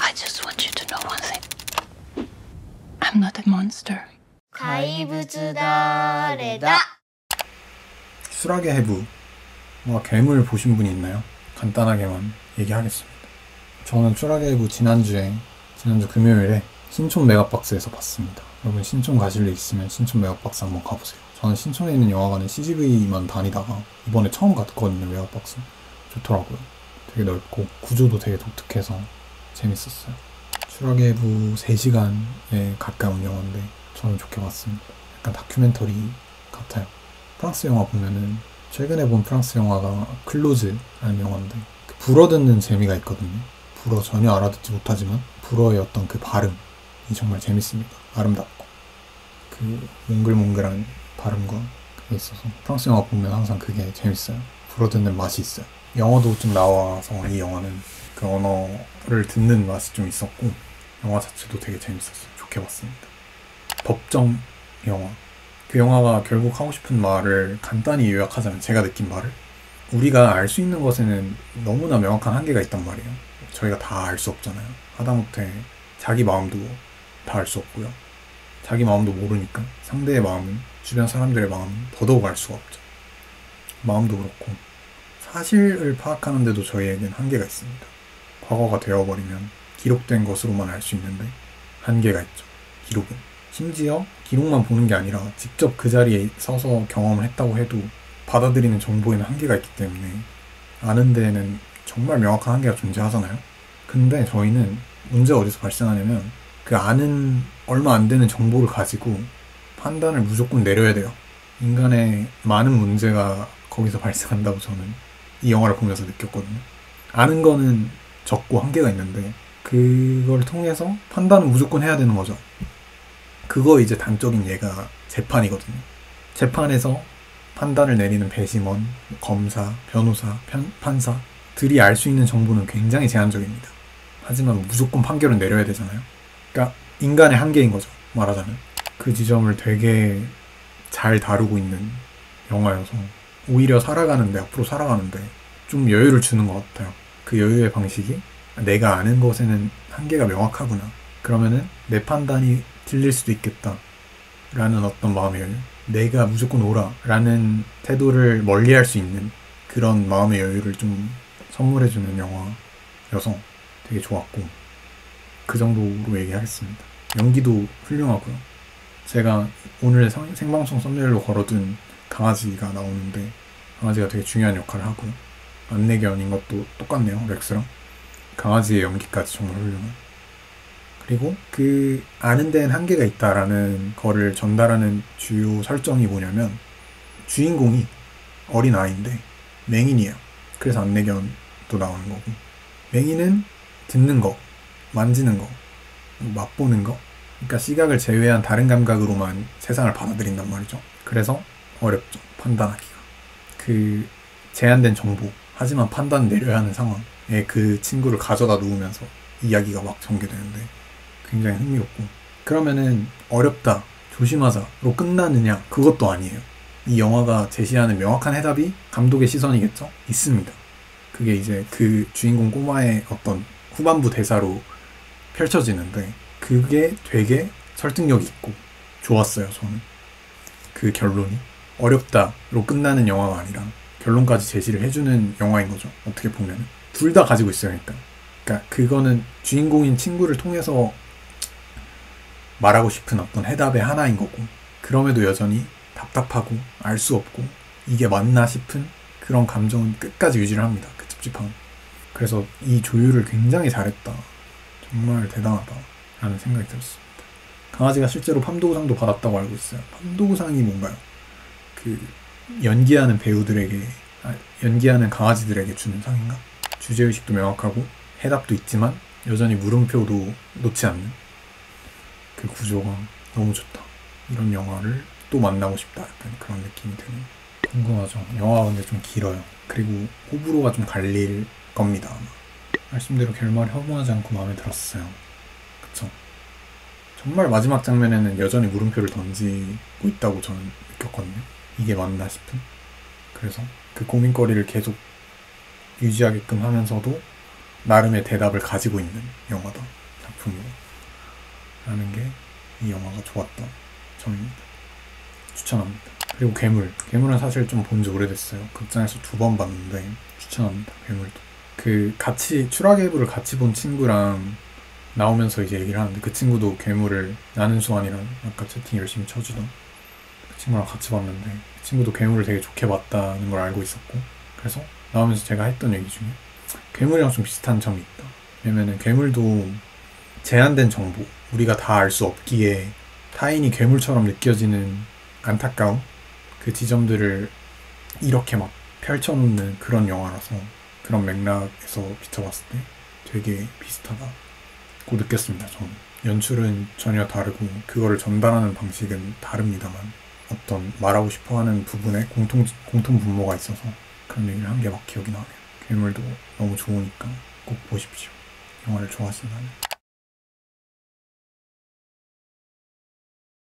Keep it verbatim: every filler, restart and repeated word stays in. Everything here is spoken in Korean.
I just want you to know one thing. I'm not a monster. 怪物だれだ. 수락의 해부와 괴물 보신 분이 있나요? 간단하게만 얘기하겠습니다. 저는 수락의 해부 지난주에 지난주 금요일에 신촌 메가박스에서 봤습니다. 여러분 신촌 가실 일 있으면 신촌 메가박스 한번 가보세요. 저는 신촌에 있는 영화관에 씨지비만 다니다가 이번에 처음 갔거든요. 메가박스 좋더라고요. 되게 넓고 구조도 되게 독특해서 재밌었어요. 수락의 해부 세 시간에 가까운 영화인데 저는 좋게 봤습니다. 약간 다큐멘터리 같아요. 프랑스 영화 보면은 최근에 본 프랑스 영화가 클로즈라는 영화인데 그 불어듣는 재미가 있거든요. 불어 전혀 알아듣지 못하지만 불어의 어떤 그 발음이 정말 재밌습니다. 아름답고 그 몽글몽글한 발음과 그게 있어서 프랑스 영화 보면 항상 그게 재밌어요. 불어듣는 맛이 있어요. 영어도 좀 나와서 이 영화는 그 언어를 듣는 맛이 좀 있었고 영화 자체도 되게 재밌었어요. 좋게 봤습니다. 법정 영화. 그 영화가 결국 하고 싶은 말을 간단히 요약하자면 제가 느낀 말을 우리가 알 수 있는 것에는 너무나 명확한 한계가 있단 말이에요. 저희가 다 알 수 없잖아요. 하다못해 자기 마음도 다 알 수 없고요. 자기 마음도 모르니까 상대의 마음은 주변 사람들의 마음은 더더욱 알 수가 없죠. 마음도 그렇고 사실을 파악하는데도 저희에겐 한계가 있습니다. 과거가 되어버리면 기록된 것으로만 알 수 있는데 한계가 있죠. 기록은. 심지어 기록만 보는 게 아니라 직접 그 자리에 서서 경험을 했다고 해도 받아들이는 정보에는 한계가 있기 때문에 아는 데에는 정말 명확한 한계가 존재하잖아요. 근데 저희는 문제가 어디서 발생하냐면 그 아는 얼마 안 되는 정보를 가지고 판단을 무조건 내려야 돼요. 인간의 많은 문제가 거기서 발생한다고 저는 이 영화를 보면서 느꼈거든요. 아는 거는 적고 한계가 있는데 그걸 통해서 판단은 무조건 해야 되는 거죠. 그거 이제 단적인 예가 재판이거든요. 재판에서 판단을 내리는 배심원, 검사, 변호사, 편, 판사들이 알 수 있는 정보는 굉장히 제한적입니다. 하지만 무조건 판결은 내려야 되잖아요. 그러니까 인간의 한계인 거죠. 말하자면. 그 지점을 되게 잘 다루고 있는 영화여서 오히려 살아가는데 앞으로 살아가는데 좀 여유를 주는 것 같아요. 그 여유의 방식이 내가 아는 것에는 한계가 명확하구나. 그러면은 내 판단이 틀릴 수도 있겠다 라는 어떤 마음의 여유, 내가 무조건 옳아 라는 태도를 멀리할 수 있는 그런 마음의 여유를 좀 선물해주는 영화여서 되게 좋았고 그 정도로 얘기하겠습니다. 연기도 훌륭하고요. 제가 오늘 생방송 썸네일로 걸어둔 강아지가 나오는데 강아지가 되게 중요한 역할을 하고요. 안내견인 것도 똑같네요. 렉스랑. 강아지의 연기까지 정말 훌륭한. 그리고 그 아는 데엔 한계가 있다라는 거를 전달하는 주요 설정이 뭐냐면 주인공이 어린아이인데 맹인이에요. 그래서 안내견도 나오는 거고 맹인은 듣는 거, 만지는 거, 맛보는 거 그러니까 시각을 제외한 다른 감각으로만 세상을 받아들인단 말이죠. 그래서 어렵죠. 판단하기가. 그 제한된 정보 하지만 판단 내려야 하는 상황에 그 친구를 가져다 놓으면서 이야기가 막 전개되는데 굉장히 흥미롭고 그러면은 어렵다, 조심하자로 끝나느냐? 그것도 아니에요. 이 영화가 제시하는 명확한 해답이 감독의 시선이겠죠? 있습니다. 그게 이제 그 주인공 꼬마의 어떤 후반부 대사로 펼쳐지는데 그게 되게 설득력이 있고 좋았어요. 저는 그 결론이 어렵다로 끝나는 영화가 아니라 결론까지 제시를 해주는 영화인 거죠. 어떻게 보면 둘 다 가지고 있어요. 그러니까. 그러니까 그거는 주인공인 친구를 통해서 말하고 싶은 어떤 해답의 하나인 거고 그럼에도 여전히 답답하고 알 수 없고 이게 맞나 싶은 그런 감정은 끝까지 유지를 합니다. 그 찝찝함. 그래서 이 조율을 굉장히 잘했다. 정말 대단하다 라는 생각이 들었습니다. 강아지가 실제로 팜도구상도 받았다고 알고 있어요. 팜도구상이 뭔가요? 그 연기하는 배우들에게 아, 연기하는 강아지들에게 주는 상인가? 주제의식도 명확하고 해답도 있지만 여전히 물음표도 놓지 않는 그 구조가 너무 좋다. 이런 영화를 또 만나고 싶다. 약간 그런 느낌이 드네요. 궁금하죠. 영화가 근데 좀 길어요. 그리고 호불호가 좀 갈릴 겁니다. 아마. 말씀대로 결말이 허무하지 않고 마음에 들었어요. 그쵸? 정말 마지막 장면에는 여전히 물음표를 던지고 있다고 저는 느꼈거든요. 이게 맞나 싶은. 그래서 그 고민거리를 계속 유지하게끔 하면서도 나름의 대답을 가지고 있는 영화다, 작품이다 라는 게 이 영화가 좋았던 점입니다. 추천합니다. 그리고 괴물. 괴물은 사실 좀 본 지 오래됐어요. 극장에서 두 번 봤는데 추천합니다. 괴물도. 그 같이 추락의 해부를 같이 본 친구랑 나오면서 이제 얘기를 하는데, 그 친구도 괴물을, 나는 수환이랑 아까 채팅 열심히 쳐주던 그 친구랑 같이 봤는데, 그 친구도 괴물을 되게 좋게 봤다는 걸 알고 있었고, 그래서 나오면서 제가 했던 얘기 중에 괴물이랑 좀 비슷한 점이 있다. 왜냐면은 괴물도 제한된 정보, 우리가 다 알 수 없기에 타인이 괴물처럼 느껴지는 안타까움, 그 지점들을 이렇게 막 펼쳐놓는 그런 영화라서, 그런 맥락에서 비춰봤을 때 되게 비슷하다고 느꼈습니다. 저는 연출은 전혀 다르고 그거를 전달하는 방식은 다릅니다만, 어떤 말하고 싶어하는 부분에 공통, 공통 분모가 있어서 그런 얘기를 한 게 막 기억이 나네요. 괴물도 너무 좋으니까 꼭 보십시오. 영화를 좋아하신다면.